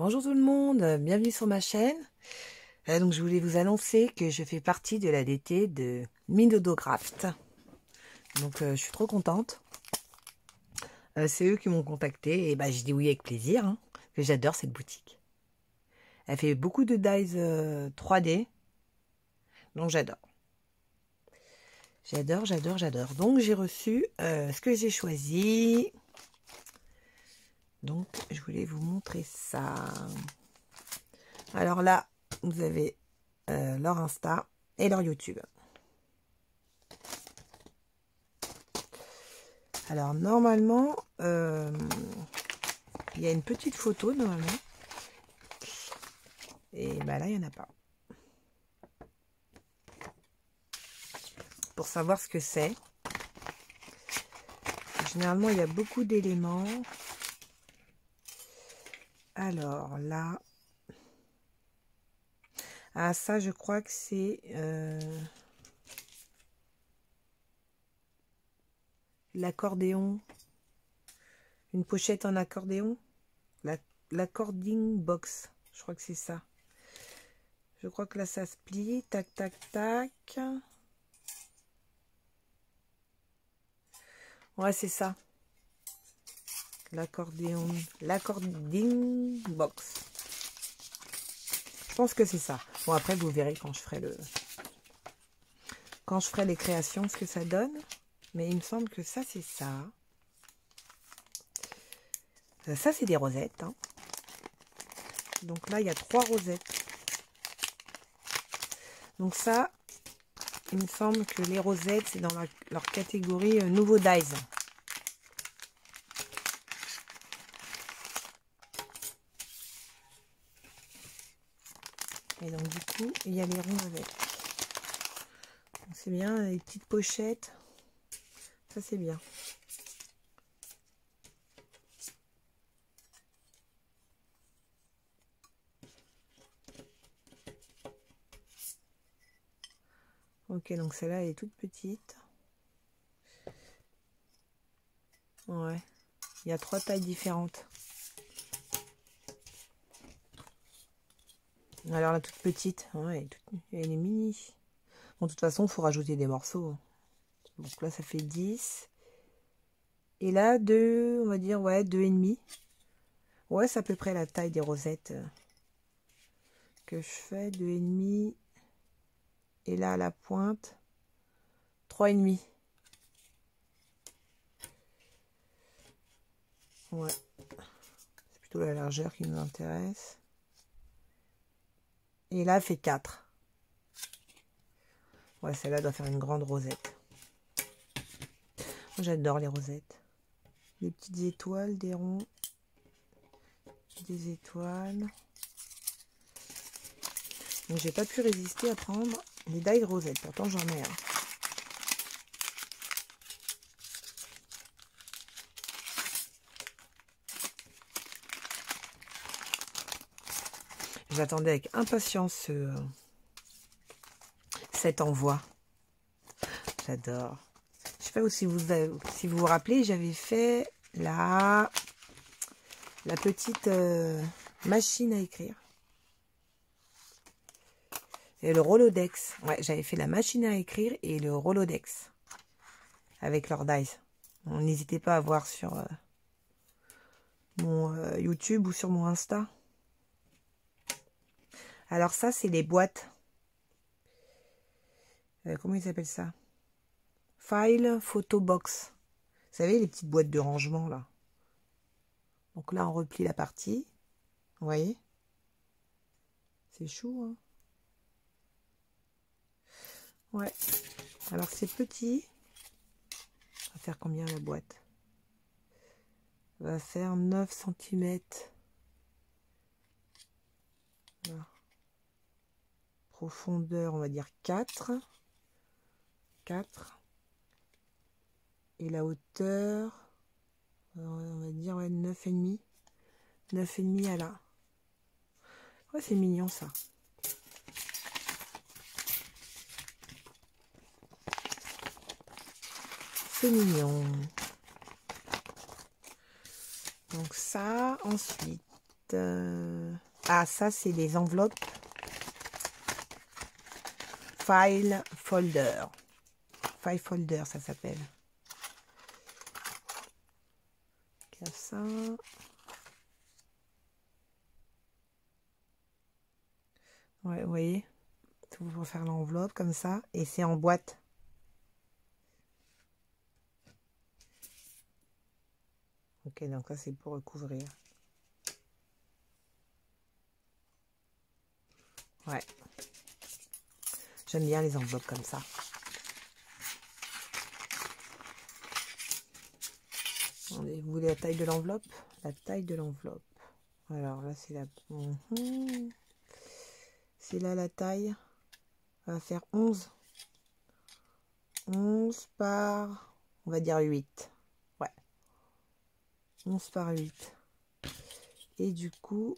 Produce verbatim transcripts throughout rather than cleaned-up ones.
Bonjour tout le monde, bienvenue sur ma chaîne. Euh, donc je voulais vous annoncer que je fais partie de la D T de Minodocraft. Donc euh, je suis trop contente. Euh, c'est eux qui m'ont contacté et bah j'ai dit oui avec plaisir, hein, que j'adore cette boutique. Elle fait beaucoup de dies euh, trois D, donc j'adore. J'adore, j'adore, j'adore. Donc j'ai reçu euh, ce que j'ai choisi. Donc je voulais vous montrer ça. Alors là, vous avez euh, leur Insta et leur YouTube. Alors normalement, euh, il y a une petite photo normalement. Et bah là, il n'y en a pas. Pour savoir ce que c'est. Généralement, il y a beaucoup d'éléments. Alors là. Ah, ça, je crois que c'est euh, l'accordéon. Une pochette en accordéon. L'according box. Je crois que c'est ça. Je crois que là, ça se plie. Tac, tac, tac. Ouais, c'est ça. L'accordéon. L'according box. Je pense que c'est ça. Bon, après, vous verrez quand je ferai le... Quand je ferai les créations, ce que ça donne. Mais il me semble que ça, c'est ça. Ça, c'est des rosettes. Hein. Donc là, il y a trois rosettes. Donc ça, il me semble que les rosettes, c'est dans la, leur catégorie euh, nouveau dies. Et donc du coup, il y a les ronds avec. C'est bien, les petites pochettes. Ça, c'est bien. Ok, donc celle-là, elle est toute petite. Ouais. Il y a trois tailles différentes. Alors la toute petite, ouais, elle est, toute, elle est mini. Bon, de toute façon, il faut rajouter des morceaux. Donc là, ça fait dix. Et là, deux, on va dire, ouais, deux et demi. Ouais, c'est à peu près la taille des rosettes que je fais. Deux et demi. Et là, à la pointe, trois et demi. Ouais. C'est plutôt la largeur qui nous intéresse. Et là, elle fait quatre. Ouais, celle-là doit faire une grande rosette. J'adore les rosettes. Des petites étoiles, des ronds. Des étoiles. Donc, j'ai pas pu résister à prendre les die rosettes. Pourtant, j'en ai un. J'attendais avec impatience ce, cet envoi. J'adore. Je sais pas si vous avez, si vous vous rappelez, j'avais fait la, la petite euh, machine à écrire. Et le Rolodex. Ouais, j'avais fait la machine à écrire et le Rolodex. Avec leur dies. N'hésitez pas à voir sur euh, mon euh, YouTube ou sur mon Insta. Alors ça, c'est les boîtes. Euh, comment ils appellent ça? File Photo Box. Vous savez, les petites boîtes de rangement, là. Donc là, on replie la partie. Vous voyez? C'est chou, hein? Ouais. Alors, c'est petit. Ça va faire combien, la boîte? Ça va faire neuf centimètres. Voilà. Profondeur, on va dire quatre. quatre. Et la hauteur, on va dire ouais, neuf virgule cinq. neuf virgule cinq à là. Ouais, c'est mignon ça. C'est mignon. Donc ça, ensuite, Euh... Ah, ça, c'est les enveloppes. File folder. File folder, ça s'appelle. Il y a ça. Ouais, vous voyez, tout pour faire l'enveloppe comme ça. Et c'est en boîte. Ok, donc ça, c'est pour recouvrir. Ouais. J'aime bien les enveloppes comme ça. Vous voulez la taille de l'enveloppe? La taille de l'enveloppe. Alors là, c'est la... Mmh. C'est là la taille. On va faire onze. onze par... On va dire huit. Ouais. onze par huit. Et du coup,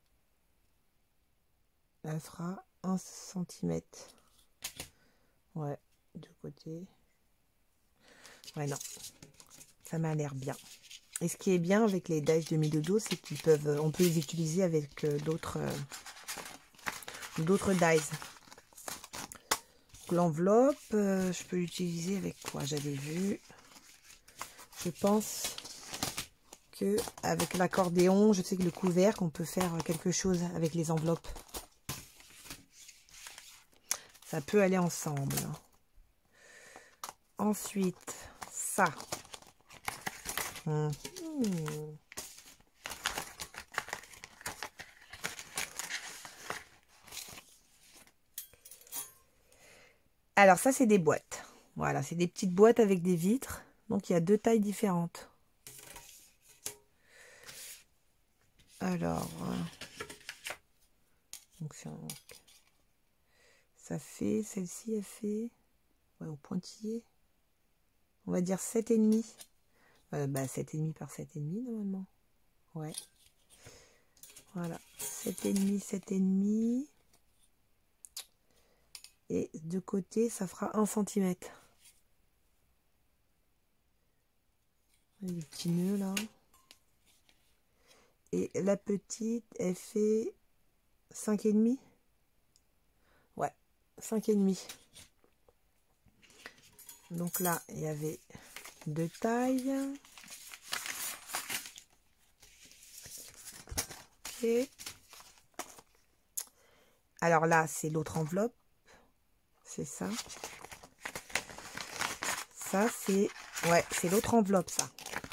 elle fera un centimètre. Ouais, de côté. Ouais, non. Ça m'a l'air bien. Et ce qui est bien avec les dies de mi-dodo, c'est qu'ils peuvent, on peut les utiliser avec euh, d'autres euh, d'autres dies. L'enveloppe, euh, je peux l'utiliser avec quoi? J'avais vu. Je pense que avec l'accordéon, je sais que le couvercle, on peut faire quelque chose avec les enveloppes. Ça peut aller ensemble. Ensuite, ça. Mmh. Alors ça, c'est des boîtes. Voilà, c'est des petites boîtes avec des vitres. Donc il y a deux tailles différentes. Alors, donc ça, ça fait, celle-ci, elle fait, ouais, au pointillé, on va dire sept virgule cinq. Euh, bah, sept virgule cinq par sept virgule cinq normalement. Ouais. Voilà, sept virgule cinq, sept virgule cinq. Et de côté, ça fera un centimètre. Les petits nœuds là. Et la petite, elle fait cinq virgule cinq. Ouais, cinq virgule cinq. Donc là, il y avait deux tailles. Ok. Alors là, c'est l'autre enveloppe. C'est ça. Ça, c'est... Ouais, c'est l'autre enveloppe, ça.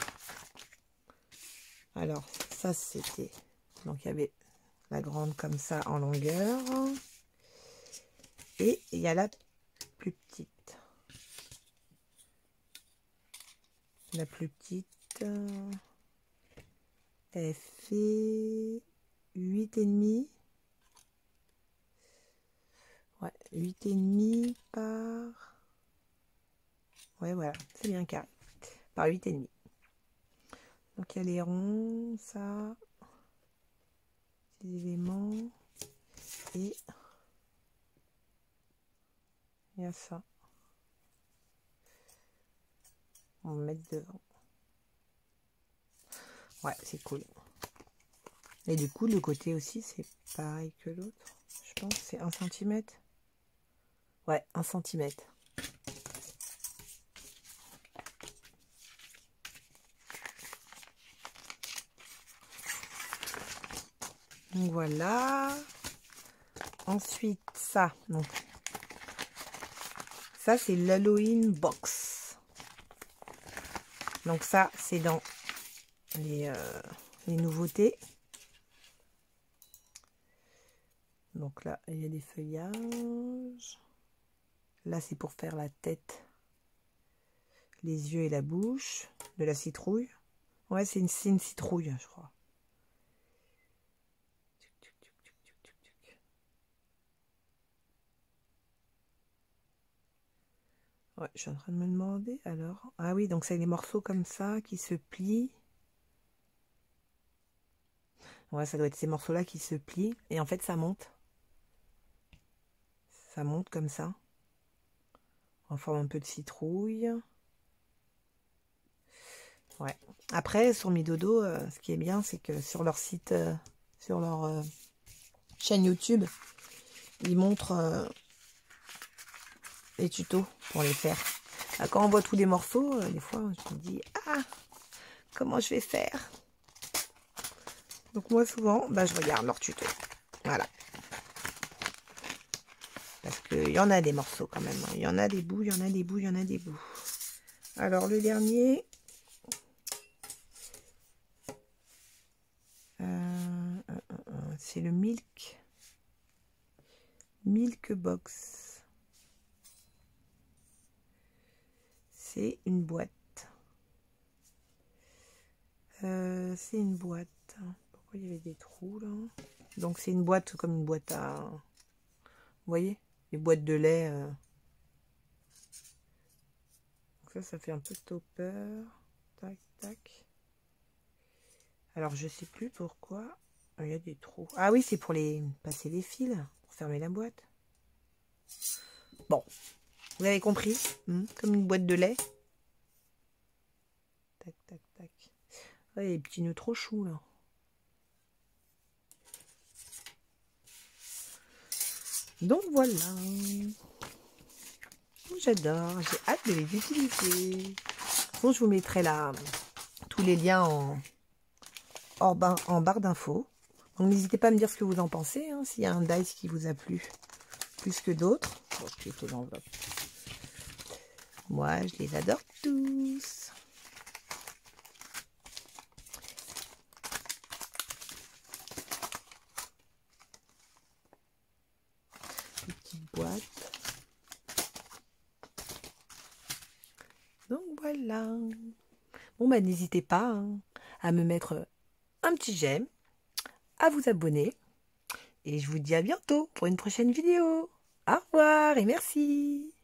Alors, ça, c'était... Donc, il y avait la grande comme ça en longueur. Et il y a la plus petite. La plus petite, elle fait huit virgule cinq. Ouais, huit virgule cinq par... Ouais, voilà, c'est bien carré. Par huit virgule cinq. Donc, il y a les ronds, ça... Ces éléments. Et... il y a ça. On va mettre devant. Ouais, c'est cool. Et du coup, le côté aussi, c'est pareil que l'autre. Je pense que c'est un centimètre. Ouais, un centimètre. Donc voilà. Ensuite, ça. Donc, ça, c'est l'Halloween box. Donc ça, c'est dans les, euh, les nouveautés. Donc là, il y a des feuillages. Là, c'est pour faire la tête, les yeux et la bouche. De la citrouille. Ouais, c'est une, une citrouille, je crois. Ouais, je suis en train de me demander alors. Ah oui, donc c'est des morceaux comme ça qui se plient. Ouais, ça doit être ces morceaux-là qui se plient. Et en fait, ça monte. Ça monte comme ça. En forme un peu de citrouille. Ouais. Après, sur Midodo, euh, ce qui est bien, c'est que sur leur site euh, sur leur euh, chaîne YouTube. Ils montrent euh, les tutos pour les faire. Ah, quand on voit tous les morceaux, euh, des fois, je me dis, ah, comment je vais faire? Donc moi, souvent, bah, je regarde leurs tutos. Voilà. Parce qu'il y en a des morceaux quand même. Il y en a des bouts, il y en a des bouts, il y en a des bouts. Alors, le dernier... Euh, euh, euh, c'est le Milk. Milk Box. C'est une boîte. Euh, c'est une boîte. Pourquoi il y avait des trous là? Donc c'est une boîte comme une boîte à... Vous voyez? Les boîtes de lait. Euh... Donc ça, ça fait un peu stopper. Tac, tac. Alors je sais plus pourquoi. Il y a des trous. Ah oui, c'est pour les passer les fils. Pour fermer la boîte. Bon. Vous avez compris, hmm, comme une boîte de lait. Tac, tac, tac. Ah, il y a des petits nœuds trop choux, là. Donc, voilà. J'adore. J'ai hâte de les utiliser. Bon, je vous mettrai là tous les liens en, en, bar, en barre d'infos. Donc, n'hésitez pas à me dire ce que vous en pensez. Hein, s'il y a un dice qui vous a plu plus que d'autres. Bon, je vais l'enveloppe. Moi, je les adore tous. Petite boîte. Donc voilà. Bon bah n'hésitez pas hein, à me mettre un petit j'aime, à vous abonner. Et je vous dis à bientôt pour une prochaine vidéo. Au revoir et merci.